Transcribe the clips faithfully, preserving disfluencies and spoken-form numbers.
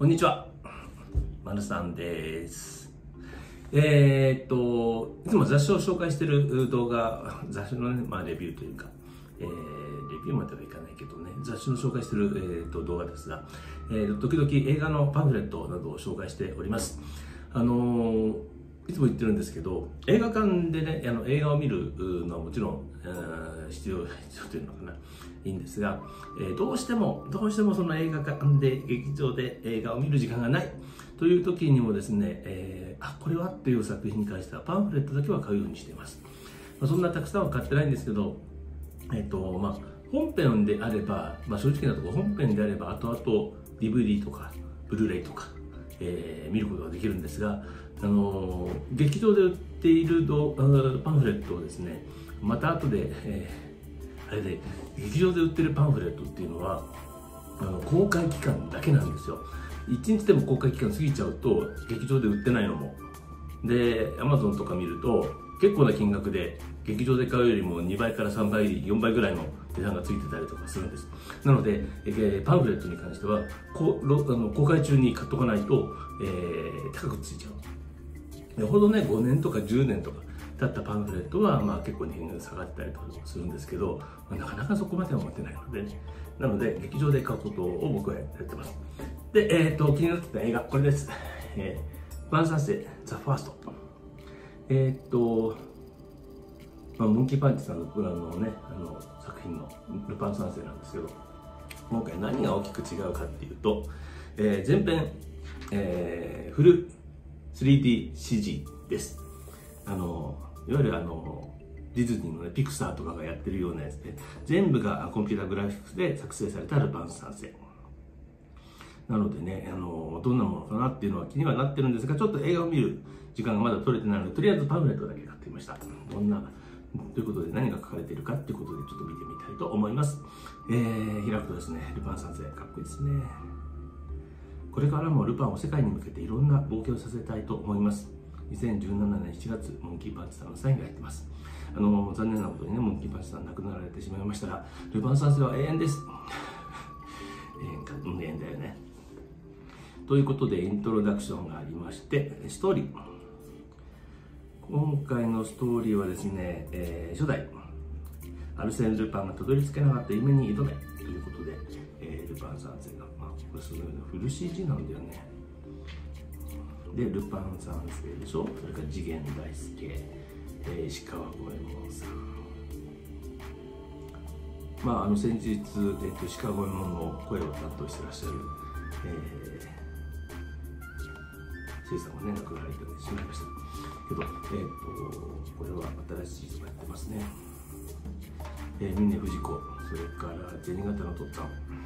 こんにちは、まるさんです。えー、っと、いつも雑誌を紹介している動画、雑誌の、ねまあ、レビューというか、えー、レビューまではいかないけどね、雑誌の紹介している、えー、っと動画ですが、えー、時々映画のパンフレットなどを紹介しております。あのー、いつも言ってるんですけど、映画館でね、あの映画を見るのはもちろん、必要、必要というのかな、いいんですが、えー、どうしても、どうしてもその映画館で、劇場で映画を見る時間がないという時にもですね、えー、あ、これはっていう作品に関してはパンフレットだけは買うようにしています。まあ、そんなたくさんは買ってないんですけど、えっ、ー、と、まあ、本編であれば、まあ、正直なところ本編であれば、後々 ディーブイディー とか、ブルーレイとか、えー、見ることができるんですが、あのー、劇場で売っているパンフレットをですね、また後で、えー、あれで劇場で売ってるパンフレットっていうのはあの公開期間だけなんですよ。いちにちでも公開期間過ぎちゃうと劇場で売ってないのもで、アマゾンとか見ると結構な金額で劇場で買うよりもにばいからさんばい、よんばいぐらいの値段がついてたりとかするんです。なので、えー、パンフレットに関してはこあの公開中に買っとかないと、えー、高くついちゃう。よほどね、ごねんとかじゅうねんとか経ったパンフレットは、まあ、結構値段が下がったりとかするんですけど、まあ、なかなかそこまでは持ってないので、ね、なので劇場で買うことを僕はやってます。で、えー、と気になってた映画、これです。えー、ルパン三世ザ・ファースト。えっ、ー、と、まあ、モンキーパンチさんのプランのね、あの作品のルパン三世なんですけど、今回何が大きく違うかっていうと、えー、前編、えー、フル スリーディーシージー です。あのいわゆるあのディズニーの、ね、ピクサーとかがやってるようなやつで、全部がコンピュータグラフィックスで作成されたルパン三世なのでね、あのどんなものかなっていうのは気にはなってるんですが、ちょっと映画を見る時間がまだ取れてないので、とりあえずパンフレットだけ買ってみました。どんなということで何が書かれているかっていうことでちょっと見てみたいと思います。えー、開くとですね、ルパン三世かっこいいですね。これからもルパンを世界に向けていろんな冒険をさせたいと思います。にせんじゅうななねんしちがつ、モンキーパンチさんのサインが入ってます。あの残念なことにね、モンキーパンチさん亡くなられてしまいましたが、ルパン三世は永遠です。永遠か、永遠だよね。ということで、イントロダクションがありまして、ストーリー。今回のストーリーはですね、えー、初代アルセン・ルパンがたどり着けなかった夢に挑めということで、えー、ルパン三世が、まあ、これすごいフル シージー なんだよね。で、ルパン三世でしょ、それから次元大介、えー、石川五右衛門さん。まあ、あの先日、えー、と石川五右衛門の声を担当してらっしゃる、えー、せいさんがね、亡くなられてしまいましたけど、えー、とこれは新しい人がやってますね。えー、峰不二子、それから銭形のとっつぁん。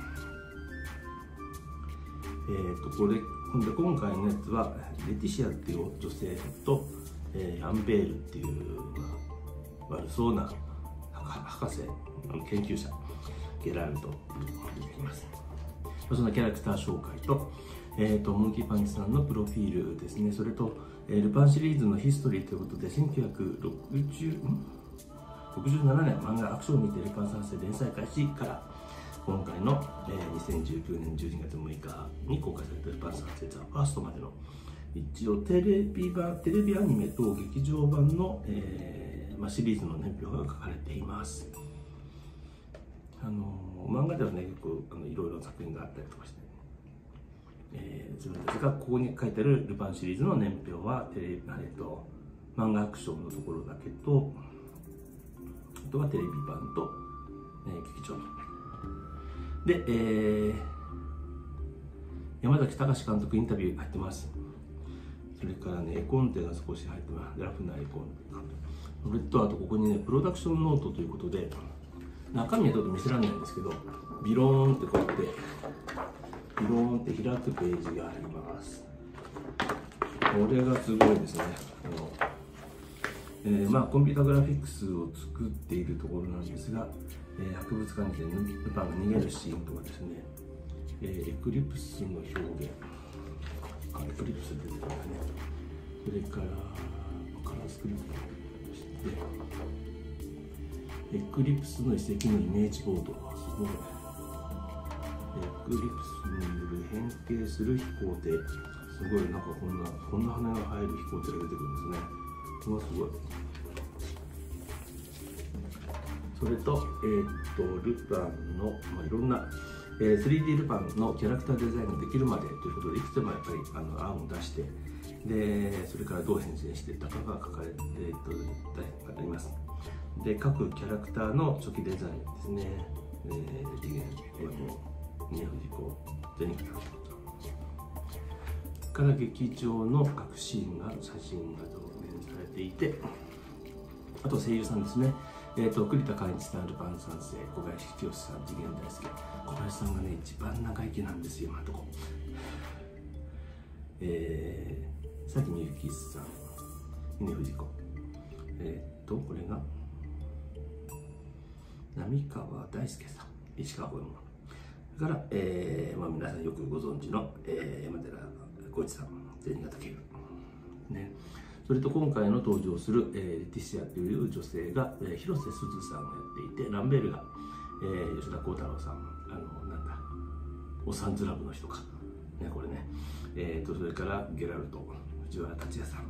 えー、とこれ今回のやつはレティシアっていう女性と、えー、アンベールっていう、まあ、悪そうな博士、研究者ゲラルトが出てきます。そんなキャラクター紹介と、えー、とモンキーパンチさんのプロフィールですね。それと、えー、ルパンシリーズのヒストリーということで、せんきゅうひゃくろくじゅうななねん漫画アクションにてルパン三世連載開始から今回の、えー、にせんじゅうきゅうねんじゅうにがつむいかに公開されたルパン三世ザ・ファーストまでの一応テレビ版、テレビアニメと劇場版の、えーまあ、シリーズの年表が書かれています。あの漫画ではね、結構あのいろいろ作品があったりとかして、えー、自分たちがここに書いてあるルパンシリーズの年表はテレビ、えー、と漫画アクションのところだけと、あとはテレビ版と、えー、劇場版で、えー、山崎隆監督インタビュー入ってます。それからね、絵コンテが少し入ってます。ラフな絵コンテ。それと、あとここにね、プロダクションノートということで、中身はちょっと見せられないんですけど、ビローンってこうやって、ビローンって開くページがあります。これがすごいですね。あのえー、まあコンピュータグラフィックスを作っているところなんですが、えー、博物館でルパンが逃げるシーンとかですね、えー、エクリプスの表現、あ、エクリプス出てたんだね。それからカラースクリプトとして、エクリプスの遺跡のイメージボード、すごい。エクリプスによる変形する飛行艇。すごい、なんかこんなこんな羽が生える飛行艇が出てくるんですね。これはすごい。それと、えー、っとルパンの、まあ、いろんな、えー、スリーディー ルパンのキャラクターデザインができるまでということで、いくつもやっぱりあの案を出して、でそれからどう変遷していったかが書かれて、えー、っとあります。で各キャラクターの初期デザインですね。えー、次元、これも峰不二子、ゼニガタから劇場の各シーンが写真が増減されていて、あと声優さんですね。えー、と栗田貫一さん、ルパン三世、小林清志さん、次元大介、小林さんがね一番長生きなんですよ、今のとこ。えー、佐木みゆきさん、峰不二子、えっ、ー、とこれが浪川大輔さん、石川五右衛門。それから、えーまあ、皆さんよくご存知の、えー、山寺宏一さん、銭形警部、ね。それと今回の登場する、えー、レティシアという女性が、えー、広瀬すずさんがやっていて、ランベルが、えー、吉田鋼太郎さん、あのなんだおさんずラブの人か、ね、これね、えー、とそれからゲラルト、藤原竜也さん、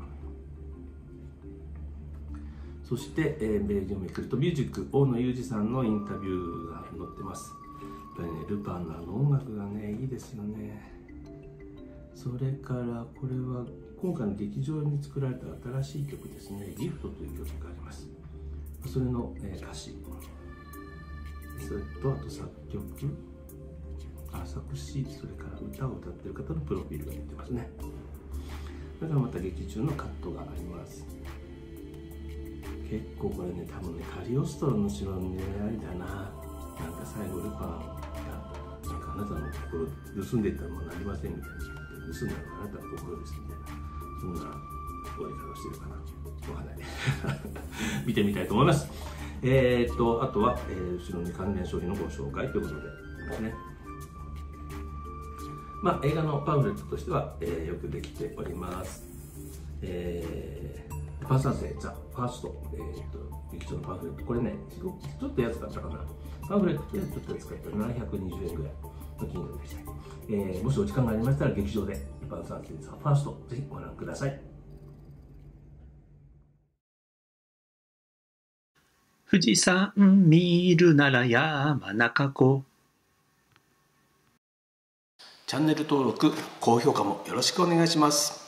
そして、えー、ページをめくるとミュージック、大野裕二さんのインタビューが載ってます。やっぱりね、ルパンのあの音楽がねいいですよね。それからこれは今回の劇場に作られた新しい曲ですね、ギフトという曲があります。それの、えー、歌詞、それとあと作曲、あ作詞、それから歌を歌っている方のプロフィールが出てますね。それからまた劇中のカットがあります。結構これね、多分ね、カリオストロの城の狙いだな。なんか最後ルパンがなんかあなたの心盗んでいったのもなりませんみたいな言って、盗んだのはあなたの心ですみたいな、そんな終わり方をしてるかな、わかんない見てみたいと思います。えー、っとあとは、えー、後ろに関連商品のご紹介ということでですね。まあ映画のパンフレットとしては、えー、よくできております。えー、ルパン三世ザ・ファースト、えー、っと劇場のパンフレット、これねちょっと安かったかな。パンフレットでちょっと安かったらななひゃくにじゅうえんぐらいの金額でした。えー、もしお時間がありましたら劇場でルパン三世ザ・ファーストぜひご覧ください。 富士山見るなら山中湖。 チャンネル登録、高評価もよろしくお願いします。